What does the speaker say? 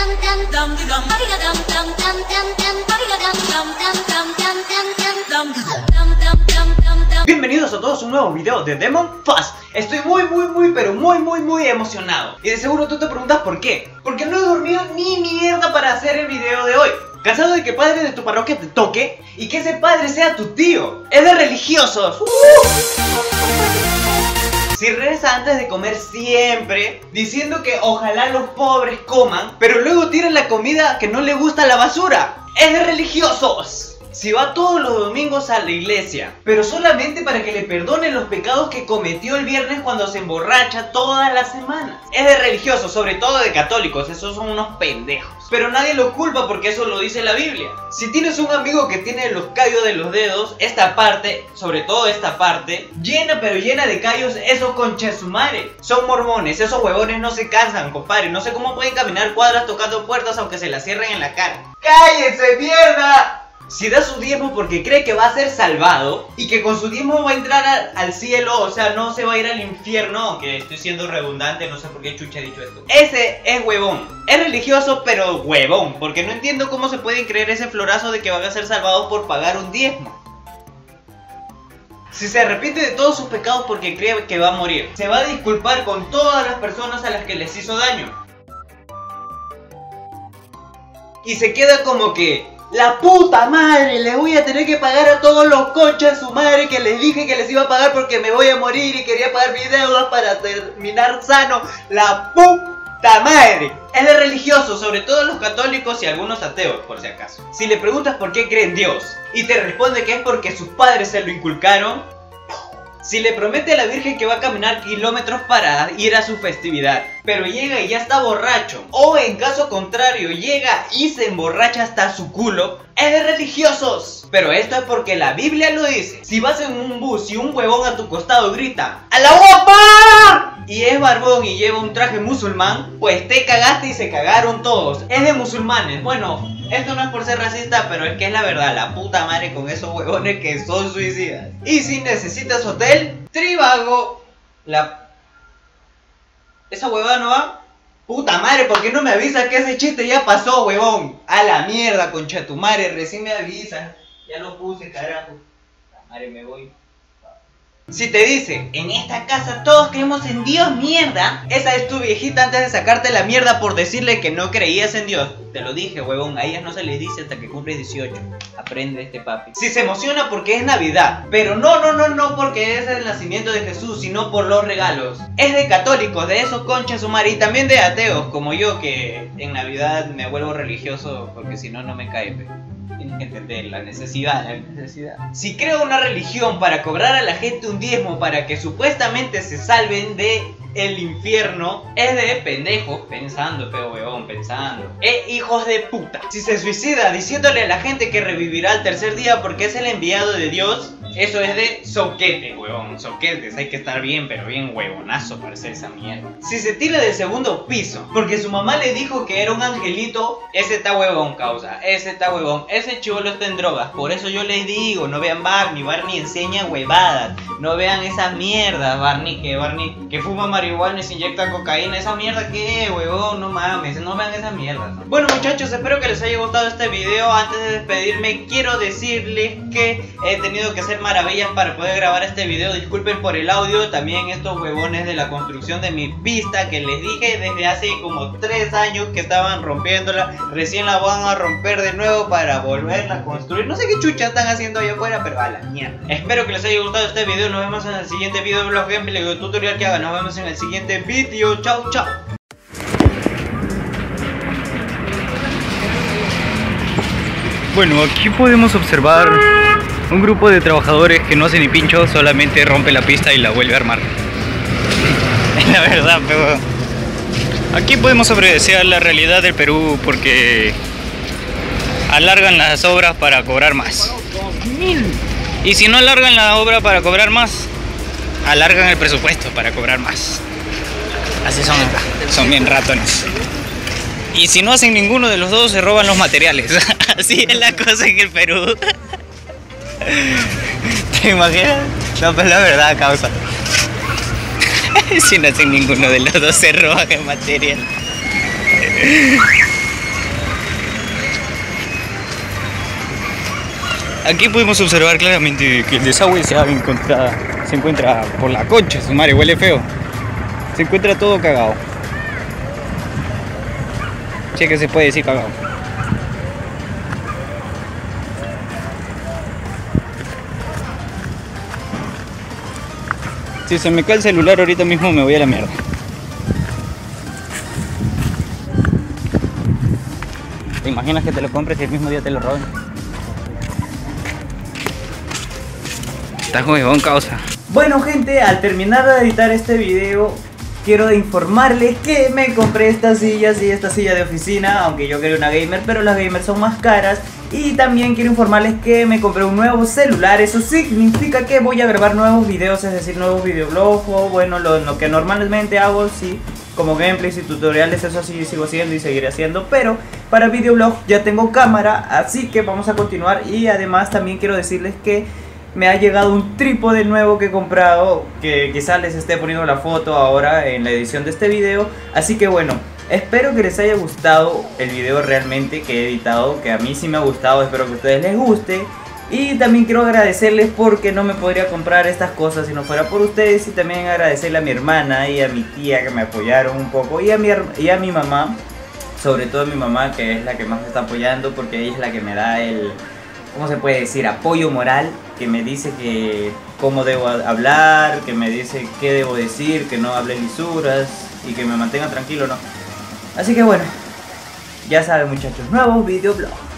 Bienvenidos a todos a un nuevo video de Demon Fast. Estoy muy emocionado. Y de seguro tú te preguntas por qué. Porque no he dormido ni mierda para hacer el video de hoy. Cansado de que padre de tu parroquia te toque y que ese padre sea tu tío. Es de religiosos. Si reza antes de comer siempre, diciendo que ojalá los pobres coman, pero luego tiran la comida que no le gusta a la basura. Es de religiosos. Si va todos los domingos a la iglesia, pero solamente para que le perdonen los pecados que cometió el viernes cuando se emborracha todas las semanas. Es de religiosos, sobre todo de católicos, esos son unos pendejos. Pero nadie lo culpa porque eso lo dice la Biblia. Si tienes un amigo que tiene los callos de los dedos, esta parte, sobre todo esta parte, llena de callos, esos conchesumare. Son mormones, esos huevones no se cansan, compadre. No sé cómo pueden caminar cuadras tocando puertas aunque se las cierren en la cara. ¡Cállense, mierda! Si da su diezmo porque cree que va a ser salvado y que con su diezmo va a entrar al cielo, o sea, no se va a ir al infierno, aunque estoy siendo redundante, no sé por qué chucha he dicho esto. Ese es huevón. Es religioso, pero huevón, porque no entiendo cómo se pueden creer ese florazo de que van a ser salvados por pagar un diezmo. Si se arrepiente de todos sus pecados porque cree que va a morir, se va a disculpar con todas las personas a las que les hizo daño. Y se queda como que... ¡la puta madre! Les voy a tener que pagar a todos los conchas su madre que les dije que les iba a pagar porque me voy a morir y quería pagar mis deudas para terminar sano. ¡La puta madre! Es de religioso, sobre todo los católicos y algunos ateos, por si acaso. Si le preguntas por qué cree en Dios y te responde que es porque sus padres se lo inculcaron, si le promete a la Virgen que va a caminar kilómetros para ir a su festividad, pero llega y ya está borracho, o en caso contrario llega y se emborracha hasta su culo, es de religiosos. Pero esto es porque la Biblia lo dice. Si vas en un bus y un huevón a tu costado grita ¡Allahu Akbar! Y es barbón y lleva un traje musulmán, pues te cagaste y se cagaron todos. Es de musulmanes. Bueno, esto no es por ser racista, pero es que es la verdad. La puta madre con esos huevones que son suicidas. Y si necesitas hotel, Trivago. ¿Esa huevada no va? Puta madre, ¿por qué no me avisas que ese chiste ya pasó, huevón? A la mierda, concha tu madre, recién me avisas. Ya lo puse, carajo. La madre, me voy. Si te dice, en esta casa todos creemos en Dios, mierda, esa es tu viejita antes de sacarte la mierda por decirle que no creías en Dios. Te lo dije, huevón, a ellas no se les dice hasta que cumples 18. Aprende este papi. Si se emociona porque es Navidad, pero no porque es el nacimiento de Jesús, sino por los regalos. Es de católicos, de esos conchas su madre, y también de ateos, como yo, que en Navidad me vuelvo religioso porque si no, no me cae, pero... tienes que entender la necesidad. Si creo una religión para cobrar a la gente un diezmo para que supuestamente se salven de el infierno, es de pendejos pensando, feo huevón, pensando. Hijos de puta. Si se suicida diciéndole a la gente que revivirá al tercer día porque es el enviado de Dios, eso es de soquete, huevón, soquetes. Hay que estar bien, pero bien huevonazo para hacer esa mierda. Si se tira del segundo piso porque su mamá le dijo que era un angelito, ese está huevón, causa. Ese está huevón. Ese chivolo está en drogas. Por eso yo les digo, no vean Barney. Barney enseña huevadas. No vean esas mierdas, Barney que fuma marihuana y se inyecta cocaína. Esa mierda que, huevón, no mames. No vean esa mierda. Bueno, muchachos, espero que les haya gustado este video. Antes de despedirme, quiero decirles que he tenido que hacer maravillas para poder grabar este video. Disculpen por el audio. También estos huevones de la construcción de mi pista que les dije desde hace como 3 años que estaban rompiéndola, recién la van a romper de nuevo para volverla a construir. No sé qué chucha están haciendo allá afuera, pero a la mierda. Espero que les haya gustado este video. Nos vemos en el siguiente video, blog, gameplay o tutorial que haga. Nos vemos en el siguiente video. Chao, chao. Bueno, aquí podemos observar un grupo de trabajadores que no hace ni pincho, solamente rompe la pista y la vuelve a armar. La verdad, pero aquí podemos apreciar la realidad del Perú porque alargan las obras para cobrar más. Y si no alargan la obra para cobrar más, alargan el presupuesto para cobrar más. Así son bien ratones. Y si no hacen ninguno de los dos, se roban los materiales. Así es la cosa en el Perú. ¿Te imaginas? No, pues la verdad, causa. Si no hacen ninguno de los dos, se roban el material. Aquí pudimos observar claramente que el desagüe se encuentra por la concha, su madre, huele feo. Se encuentra todo cagado. Sí que se puede decir cagado. Si se me cae el celular ahorita mismo me voy a la mierda. ¿Te imaginas que te lo compres y el mismo día te lo roben? Estás huevón, causa. Bueno, gente, al terminar de editar este video, quiero informarles que me compré estas sillas y esta silla de oficina, aunque yo quería una gamer, pero las gamers son más caras. Y también quiero informarles que me compré un nuevo celular. Eso significa que voy a grabar nuevos videos, es decir, nuevos videoblogs o bueno, lo que normalmente hago, sí, como gameplays y tutoriales, eso sí sigo haciendo y seguiré haciendo. Pero para videoblogs ya tengo cámara, así que vamos a continuar. Y además también quiero decirles que me ha llegado un trípode nuevo que he comprado, que quizás les esté poniendo la foto ahora en la edición de este video. Así que bueno, espero que les haya gustado el video realmente que he editado, que a mí sí me ha gustado, espero que a ustedes les guste. Y también quiero agradecerles porque no me podría comprar estas cosas si no fuera por ustedes. Y también agradecerle a mi hermana y a mi tía que me apoyaron un poco, y a mi mamá, sobre todo a mi mamá, que es la que más me está apoyando, porque ella es la que me da el, ¿cómo se puede decir?, apoyo moral, que me dice que cómo debo hablar, que me dice qué debo decir, que no hable lisuras y que me mantenga tranquilo, ¿no? Así que bueno, ya saben muchachos, nuevos videoblogs.